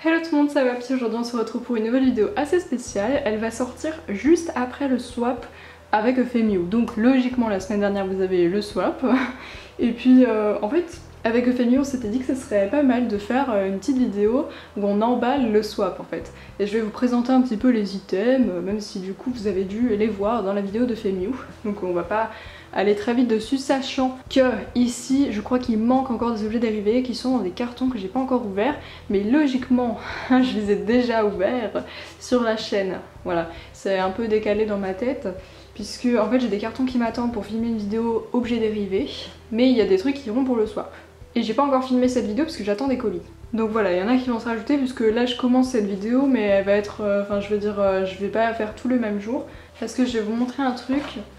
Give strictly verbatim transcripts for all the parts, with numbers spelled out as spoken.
Hello tout le monde, ça va Pi. Aujourd'hui on se retrouve pour une nouvelle vidéo assez spéciale. Elle va sortir juste après le swap avec Euphémio. Donc logiquement la semaine dernière vous avez eu le swap. Et puis euh, en fait avec Euphémio on s'était dit que ce serait pas mal de faire une petite vidéo où on emballe le swap en fait. Et je vais vous présenter un petit peu les items, même si du coup vous avez dû les voir dans la vidéo d'Euphémio. Donc on va pas aller très vite dessus, sachant que ici je crois qu'il manque encore des objets dérivés qui sont dans des cartons que j'ai pas encore ouverts, mais logiquement je les ai déjà ouverts sur la chaîne. Voilà, c'est un peu décalé dans ma tête puisque en fait j'ai des cartons qui m'attendent pour filmer une vidéo objets dérivés, mais il y a des trucs qui iront pour le swap. Et j'ai pas encore filmé cette vidéo parce que j'attends des colis. Donc voilà, il y en a qui vont se rajouter puisque là je commence cette vidéo, mais elle va être, enfin euh, je veux dire, euh, je vais pas la faire tout le même jour parce que je vais vous montrer un truc.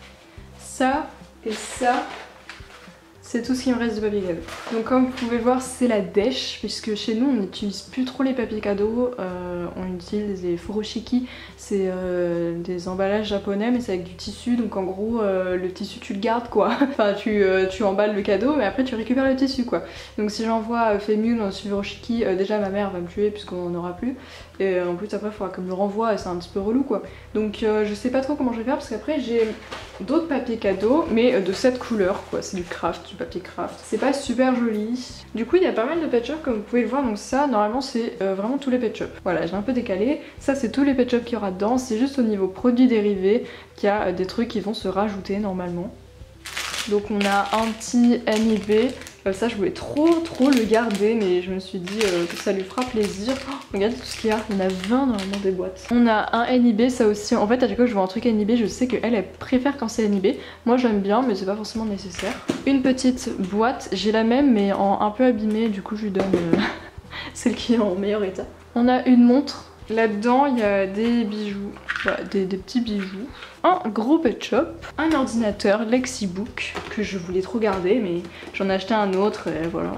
Ça et ça, c'est tout ce qui me reste de papier cadeau. Donc comme vous pouvez le voir, c'est la dèche, puisque chez nous on n'utilise plus trop les papiers cadeaux, euh, on utilise les furoshiki, c'est euh, des emballages japonais mais c'est avec du tissu, donc en gros euh, le tissu tu le gardes quoi. Enfin tu, euh, tu emballes le cadeau mais après tu récupères le tissu quoi. Donc si j'envoie euh, Fému dans le furoshiki, euh, déjà ma mère va me tuer puisqu'on n'en aura plus. Et en plus après il faudra que je le renvoie et c'est un petit peu relou quoi. Donc euh, je sais pas trop comment je vais faire parce qu'après j'ai d'autres papiers cadeaux mais de cette couleur quoi, c'est du craft, du papier craft. C'est pas super joli. Du coup il y a pas mal de pet shop comme vous pouvez le voir, donc ça normalement c'est euh, vraiment tous les pet shop. Voilà, j'ai un peu décalé, ça c'est tous les pet shop qu'il y aura dedans, c'est juste au niveau produits dérivés qu'il y a des trucs qui vont se rajouter normalement. Donc on a un petit N I B, euh, ça je voulais trop trop le garder mais je me suis dit euh, que ça lui fera plaisir. Oh, regardez tout ce qu'il y a, il y en a vingt normalement des boîtes. On a un N I B, ça aussi, en fait à chaque fois que je vois un truc N I B je sais qu'elle elle préfère quand c'est N I B. Moi j'aime bien mais c'est pas forcément nécessaire. Une petite boîte, j'ai la même mais en un peu abîmée, du coup je lui donne euh, celle qui est en meilleur état. On a une montre. Là-dedans, il y a des bijoux, voilà, des, des petits bijoux, un gros pet shop, un ordinateur Lexibook que je voulais trop garder, mais j'en ai acheté un autre et voilà.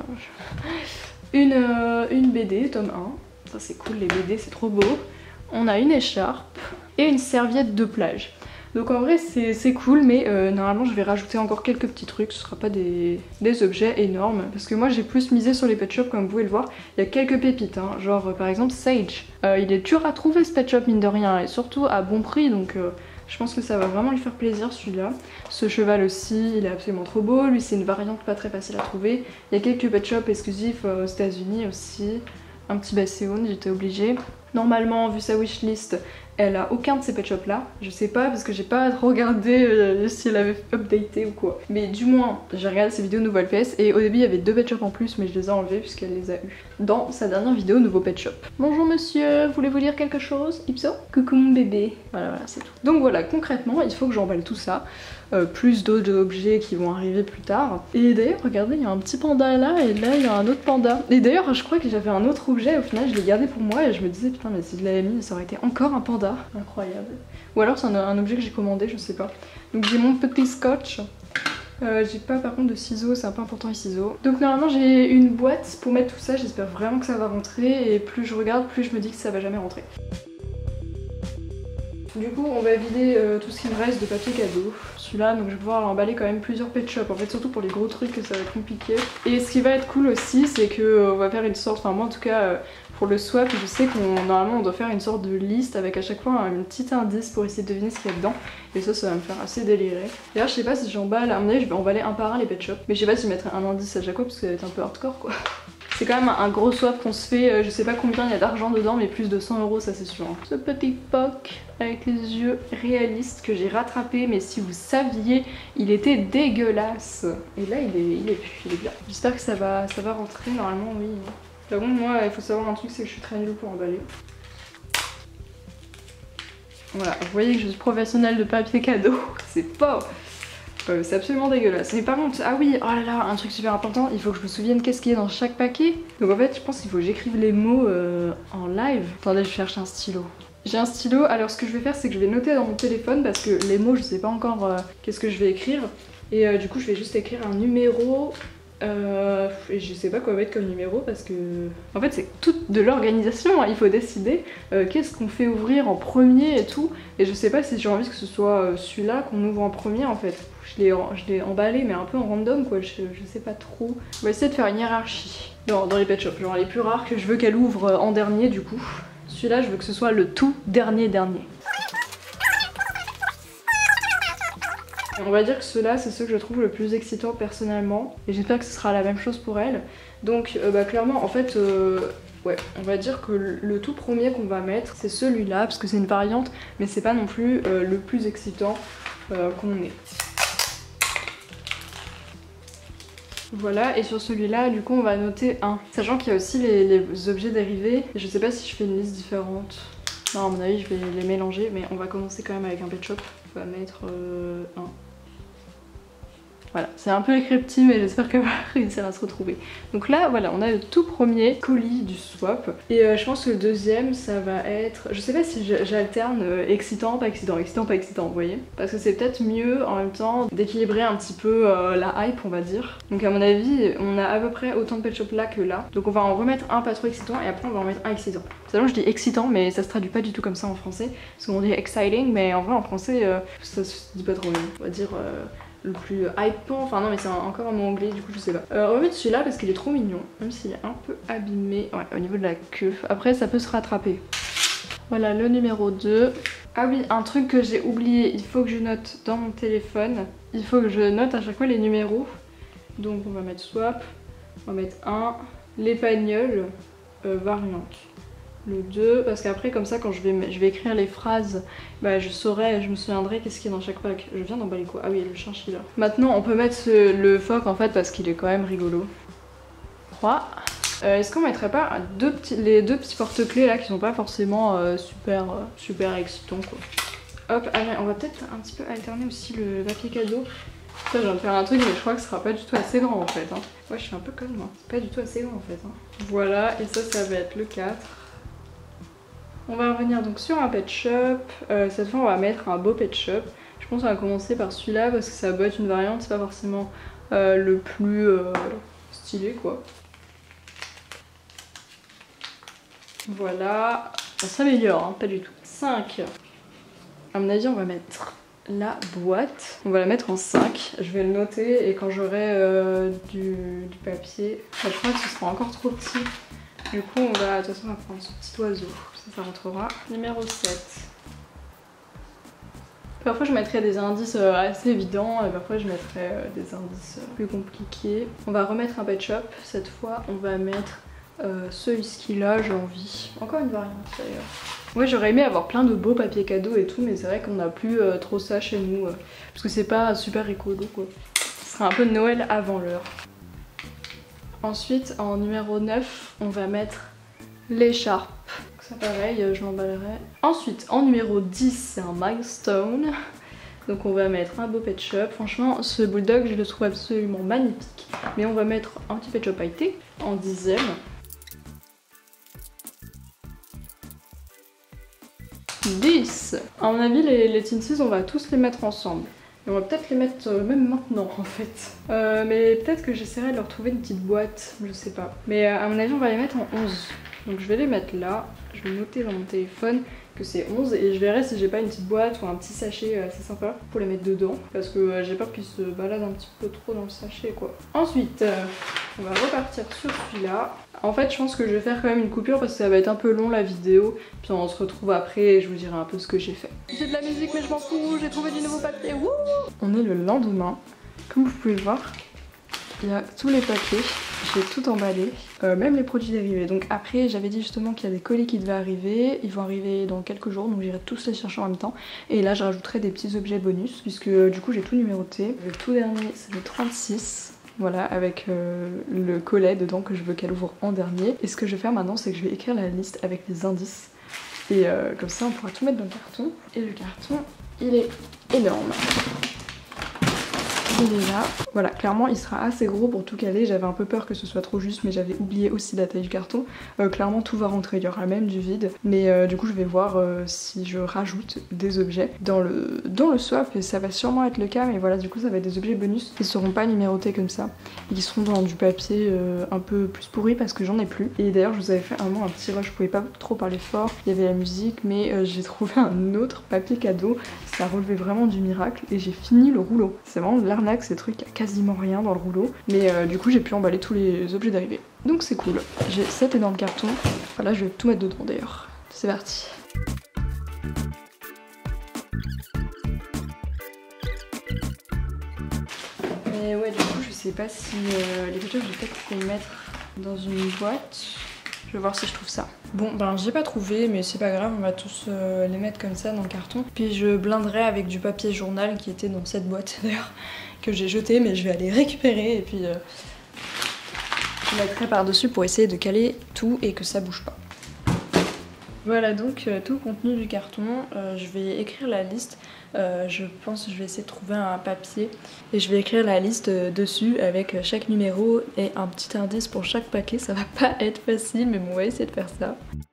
Une, euh, une B D, tome un, ça c'est cool, les B D c'est trop beau. On a une écharpe et une serviette de plage. Donc en vrai c'est cool mais euh, normalement je vais rajouter encore quelques petits trucs, ce sera pas des, des objets énormes parce que moi j'ai plus misé sur les pet shops comme vous pouvez le voir. Il y a quelques pépites, hein, genre euh, par exemple Sage. Euh, il est dur à trouver ce pet shop mine de rien et surtout à bon prix, donc euh, je pense que ça va vraiment lui faire plaisir celui-là. Ce cheval aussi, il est absolument trop beau, lui c'est une variante pas très facile à trouver. Il y a quelques pet shops exclusifs euh, aux États-Unis aussi. Un petit basséon, j'étais obligée. Normalement, vu sa wishlist, elle a aucun de ces pet shops là. Je sais pas parce que j'ai pas regardé euh, si elle avait updaté ou quoi. Mais du moins, j'ai regardé ses vidéos nouveau L P S et au début il y avait deux pet shops en plus, mais je les ai enlevés puisqu'elle les a eu dans sa dernière vidéo nouveau pet shop. Bonjour monsieur, voulez-vous lire quelque chose? Ipso? Coucou mon bébé. Voilà, voilà, c'est tout. Donc voilà, concrètement, il faut que j'emballe tout ça. Euh, plus d'autres objets qui vont arriver plus tard. Et d'ailleurs regardez, il y a un petit panda là et là il y a un autre panda. Et d'ailleurs je crois que j'avais un autre objet, au final je l'ai gardé pour moi et je me disais putain mais si je l'avais mis ça aurait été encore un panda. Incroyable. Ou alors c'est un, un objet que j'ai commandé, je sais pas. Donc j'ai mon petit scotch. Euh, j'ai pas par contre de ciseaux, c'est un peu important les ciseaux. Donc normalement j'ai une boîte pour mettre tout ça, j'espère vraiment que ça va rentrer et plus je regarde plus je me dis que ça va jamais rentrer. Du coup on va vider euh, tout ce qui me reste de papier cadeau. Celui-là, donc je vais pouvoir l'emballer quand même plusieurs pet shops. En fait surtout pour les gros trucs que ça va être compliqué. Et ce qui va être cool aussi c'est que euh, on va faire une sorte, enfin moi en tout cas euh, pour le swap je sais qu'on normalement on doit faire une sorte de liste avec à chaque fois un petit indice pour essayer de deviner ce qu'il y a dedans. Et ça ça va me faire assez délirer. D'ailleurs je sais pas si j'emballe, à mon avis je vais emballer un par un les pet shops. Mais je sais pas si je mettrai un indice à chaque fois parce que ça va être un peu hardcore quoi. C'est quand même un gros swap qu'on se fait, je sais pas combien il y a d'argent dedans mais plus de cent euros ça c'est sûr. Ce petit Poc avec les yeux réalistes que j'ai rattrapé mais si vous saviez il était dégueulasse. Et là il est, il est, il est bien. J'espère que ça va, ça va rentrer normalement oui. Par contre moi il faut savoir un truc c'est que je suis très nulle pour emballer. Voilà, vous voyez que je suis professionnelle de papier cadeau, c'est pas... Euh, c'est absolument dégueulasse. Mais par contre, ah oui, oh là là, un truc super important, il faut que je me souvienne qu'est-ce qu'il y a dans chaque paquet. Donc en fait, je pense qu'il faut que j'écrive les mots euh, en live. Attendez, je cherche un stylo. J'ai un stylo, alors ce que je vais faire, c'est que je vais noter dans mon téléphone parce que les mots, je sais pas encore euh, qu'est-ce que je vais écrire. Et euh, du coup, je vais juste écrire un numéro Euh, et je sais pas quoi mettre comme numéro parce que... En fait c'est toute de l'organisation, hein. Il faut décider euh, qu'est-ce qu'on fait ouvrir en premier et tout. Et je sais pas si j'ai envie que ce soit euh, celui-là qu'on ouvre en premier en fait. Je l'ai emballé mais un peu en random quoi, je, je sais pas trop. On va essayer de faire une hiérarchie dans, dans les pet shops. Genre les plus rares que je veux qu'elle ouvre en dernier du coup. Celui-là je veux que ce soit le tout dernier dernier. On va dire que ceux-là, c'est ceux que je trouve le plus excitants personnellement. Et j'espère que ce sera la même chose pour elle. Donc euh, bah, clairement, en fait, euh, ouais, on va dire que le, le tout premier qu'on va mettre, c'est celui-là. Parce que c'est une variante, mais c'est pas non plus euh, le plus excitant euh, qu'on ait. Voilà, et sur celui-là, du coup, on va noter un. Sachant qu'il y a aussi les, les objets dérivés. Et je sais pas si je fais une liste différente. Non, à mon avis, je vais les mélanger. Mais on va commencer quand même avec un pet shop. On va mettre euh, un. Voilà, c'est un peu écrit petit mais j'espère qu'elle va réussir à se retrouver. Donc là, voilà, on a le tout premier colis du swap. Et euh, je pense que le deuxième, ça va être... Je sais pas si j'alterne euh, excitant, pas excitant, excitant, pas excitant, vous voyez. Parce que c'est peut-être mieux en même temps d'équilibrer un petit peu euh, la hype, on va dire. Donc à mon avis, on a à peu près autant de pet shop là que là. Donc on va en remettre un pas trop excitant et après on va en mettre un excitant. C'est vrai, je dis excitant mais ça se traduit pas du tout comme ça en français. Parce qu'on dit exciting mais en vrai en français, euh, ça se dit pas trop bien. On va dire... Euh... le plus hypant, enfin non mais c'est encore un mot anglais du coup je sais pas. Euh, on va mettre celui-là parce qu'il est trop mignon, même s'il est un peu abîmé, ouais, au niveau de la queue. Après ça peut se rattraper. Voilà le numéro deux. Ah oui, un truc que j'ai oublié, il faut que je note dans mon téléphone. Il faut que je note à chaque fois les numéros. Donc on va mettre swap, on va mettre un, l'épagnole euh, variante. Le deux, parce qu'après comme ça quand je vais, je vais écrire les phrases, bah, je saurai, je me souviendrai qu'est-ce qu'il y a dans chaque pack. Je viens d'emballer quoi? Ah oui, le chinchilla. Maintenant on peut mettre ce, le phoque en fait parce qu'il est quand même rigolo. trois. Euh, Est-ce qu'on mettrait pas deux petits, les deux petits porte-clés là qui sont pas forcément euh, super, euh, super excitants quoi. Hop, allez, on va peut-être un petit peu alterner aussi le papier cadeau. Ça, je viens de faire un truc mais je crois que ce sera pas du tout assez grand en fait. Hein. Ouais, je suis un peu conne moi. Pas du tout assez grand en fait. Hein. Voilà, et ça, ça va être le quatre. On va revenir donc sur un pet shop. Euh, cette fois on va mettre un beau pet shop. Je pense qu'on va commencer par celui-là parce que ça va être une variante, c'est pas forcément euh, le plus euh, stylé quoi. Voilà, on s'améliore, hein, pas du tout. cinq. À mon avis on va mettre la boîte. On va la mettre en cinq. Je vais le noter et quand j'aurai euh, du, du papier, enfin, je crois que ce sera encore trop petit. Du coup on va, de toute façon on va prendre ce petit oiseau. Ça rentrera. Numéro sept. Parfois je mettrai des indices assez évidents et parfois je mettrai des indices plus compliqués. On va remettre un pet shop. Cette fois on va mettre euh, ce whisky là, j'ai envie. Encore une variante d'ailleurs. Ouais, j'aurais aimé avoir plein de beaux papiers cadeaux et tout mais c'est vrai qu'on n'a plus euh, trop ça chez nous. Euh, parce que c'est pas super écolo quoi. Ce sera un peu Noël avant l'heure. Ensuite en numéro neuf on va mettre l'écharpe. Ça pareil, je l'emballerai. Ensuite, en numéro dix, c'est un milestone. Donc on va mettre un beau pet shop. Franchement, ce bulldog, je le trouve absolument magnifique. Mais on va mettre un petit pet shop pailleté en dixième. dix. À mon avis, les, les Tinsies, on va tous les mettre ensemble. Et on va peut-être les mettre euh, même maintenant en fait. Euh, mais peut-être que j'essaierai de leur trouver une petite boîte, je sais pas. Mais euh, à mon avis, on va les mettre en onze. Donc je vais les mettre là, je vais noter dans mon téléphone que c'est onze et je verrai si j'ai pas une petite boîte ou un petit sachet assez sympa pour les mettre dedans parce que euh, j'ai peur qu'ils se baladent un petit peu trop dans le sachet quoi. Ensuite, euh, on va repartir sur celui-là. En fait je pense que je vais faire quand même une coupure parce que ça va être un peu long la vidéo, puis on se retrouve après et je vous dirai un peu ce que j'ai fait. J'ai de la musique mais je m'en fous, j'ai trouvé du nouveau papier, wouh! On est le lendemain, comme vous pouvez le voir. Il y a tous les papiers, j'ai tout emballé, euh, même les produits dérivés. Donc après j'avais dit justement qu'il y a des colis qui devaient arriver, ils vont arriver dans quelques jours donc j'irai tous les chercher en même temps. Et là je rajouterai des petits objets bonus puisque euh, du coup j'ai tout numéroté. Le tout dernier c'est le trente-six, voilà, avec euh, le collet dedans que je veux qu'elle ouvre en dernier. Et ce que je vais faire maintenant c'est que je vais écrire la liste avec les indices. Et euh, comme ça on pourra tout mettre dans le carton. Et le carton il est énorme. il est là. Voilà, clairement il sera assez gros pour tout caler. J'avais un peu peur que ce soit trop juste, mais j'avais oublié aussi la taille du carton. Euh, clairement tout va rentrer, il y aura même du vide. Mais euh, du coup je vais voir euh, si je rajoute des objets dans le, dans le swap, et ça va sûrement être le cas. Mais voilà, du coup ça va être des objets bonus qui seront pas numérotés comme ça. Ils seront dans du papier euh, un peu plus pourri parce que j'en ai plus. Et d'ailleurs je vous avais fait un moment un petit rush, je pouvais pas trop parler fort. Il y avait la musique, mais euh, j'ai trouvé un autre papier cadeau. Ça relevait vraiment du miracle et j'ai fini le rouleau. C'est vraiment de l'arnaque ces trucs, il y a quasiment rien dans le rouleau. Mais euh, du coup j'ai pu emballer tous les objets d'arrivée. Donc c'est cool. J'ai sept énormes cartons. Voilà, je vais tout mettre dedans d'ailleurs. C'est parti. Mais ouais, du coup je sais pas si euh, les photos je vais peut-être les mettre dans une boîte. Je vais voir si je trouve ça. Bon, ben j'ai pas trouvé, mais c'est pas grave, on va tous euh, les mettre comme ça dans le carton. Puis je blinderai avec du papier journal qui était dans cette boîte d'ailleurs, que j'ai jeté, mais je vais aller récupérer et puis euh, je mettrai par-dessus pour essayer de caler tout et que ça bouge pas. Voilà donc euh, tout le contenu du carton. Euh, je vais écrire la liste. Euh, je pense que je vais essayer de trouver un papier et je vais écrire la liste euh, dessus avec chaque numéro et un petit indice pour chaque paquet. Ça va pas être facile, mais bon, on va essayer de faire ça.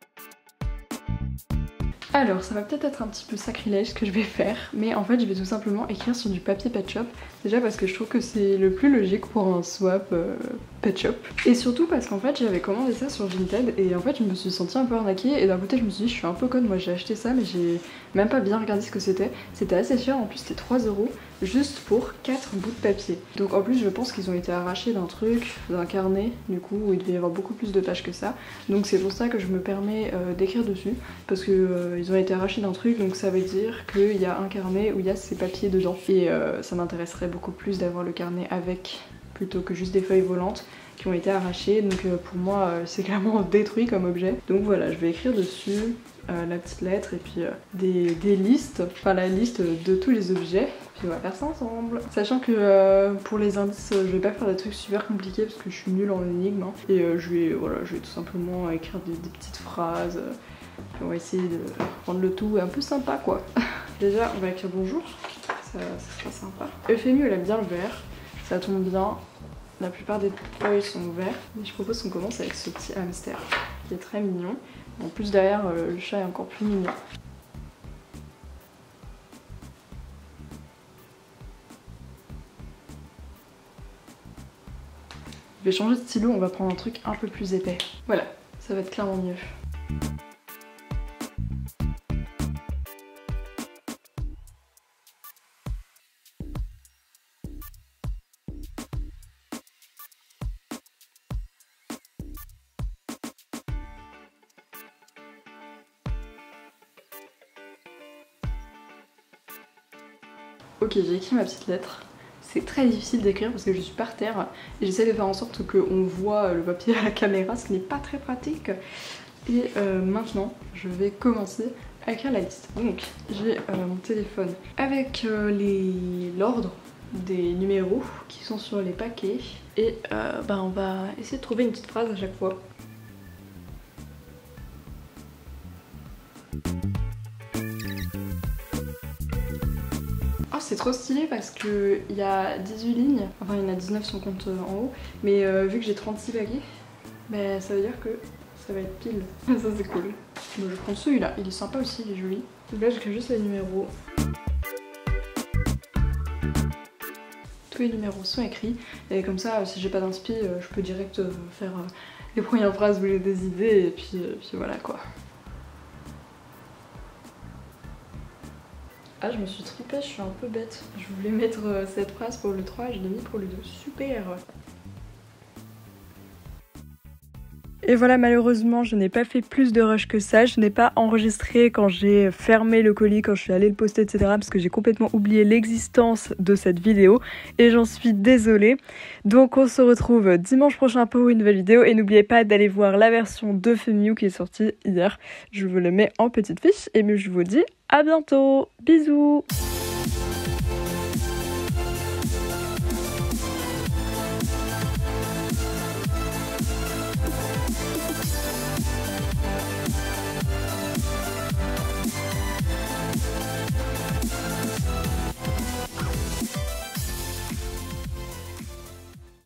Alors ça va peut-être être un petit peu sacrilège ce que je vais faire, mais en fait je vais tout simplement écrire sur du papier Pet Shop. Déjà parce que je trouve que c'est le plus logique pour un swap euh, Pet Shop. Et surtout parce qu'en fait j'avais commandé ça sur Vinted et en fait je me suis sentie un peu arnaquée. Et d'un côté je me suis dit je suis un peu conne, moi j'ai acheté ça mais j'ai même pas bien regardé ce que c'était. C'était assez cher, en plus c'était trois euros juste pour quatre bouts de papier. Donc en plus je pense qu'ils ont été arrachés d'un truc, d'un carnet du coup où il devait y avoir beaucoup plus de pages que ça. Donc c'est pour ça que je me permets euh, d'écrire dessus parce que euh, ils ont été arrachés d'un truc, donc ça veut dire qu'il y a un carnet où il y a ces papiers dedans. Et euh, ça m'intéresserait beaucoup plus d'avoir le carnet avec plutôt que juste des feuilles volantes qui ont été arrachées. Donc euh, pour moi euh, c'est clairement détruit comme objet. Donc voilà, je vais écrire dessus euh, la petite lettre et puis euh, des, des listes, enfin la liste de tous les objets. Puis on va faire ça ensemble. Sachant que euh, pour les indices, je vais pas faire des trucs super compliqués parce que je suis nulle en énigmes. Hein. Et euh, je vais, voilà, je vais tout simplement écrire des, des petites phrases. Euh, on va essayer de rendre le tout un peu sympa quoi. Déjà on va écrire bonjour, ça, ça sera sympa. Euphémie elle aime bien le vert, ça tombe bien. La plupart des feuilles sont vertes. Mais je propose qu'on commence avec ce petit hamster qui est très mignon. En plus derrière euh, le chat est encore plus mignon. Je vais changer de stylo, on va prendre un truc un peu plus épais. Voilà, ça va être clairement mieux. Ok, j'ai écrit ma petite lettre. C'est très difficile d'écrire parce que je suis par terre et j'essaie de faire en sorte qu'on voit le papier à la caméra, ce qui n'est pas très pratique. Et euh, maintenant, je vais commencer à écrire la liste. Donc, j'ai euh, mon téléphone avec euh, l'ordre des numéros qui sont sur les paquets. Et euh, bah, on va essayer de trouver une petite phrase à chaque fois. Oh, c'est trop stylé parce qu'il y a dix-huit lignes, enfin il y en a dix-neuf si on compte en haut, mais euh, vu que j'ai trente-six paquets, bah, ça veut dire que ça va être pile. Ça c'est cool. Bon, je prends celui-là, il est sympa aussi, il est joli. Donc là j'écris juste les numéros. Tous les numéros sont écrits et comme ça si j'ai pas d'inspi, je peux direct faire les premières phrases où j'ai des idées et puis, puis voilà quoi. Ah, je me suis trompée, je suis un peu bête. Je voulais mettre cette phrase pour le trois, je l'ai mis pour le deux. Super! Et voilà, malheureusement, je n'ai pas fait plus de rush que ça. Je n'ai pas enregistré quand j'ai fermé le colis, quand je suis allée le poster, et cetera. Parce que j'ai complètement oublié l'existence de cette vidéo. Et j'en suis désolée. Donc on se retrouve dimanche prochain pour une nouvelle vidéo. Et n'oubliez pas d'aller voir la version de Femiu qui est sortie hier. Je vous le mets en petite fiche. Et je vous dis à bientôt. Bisous!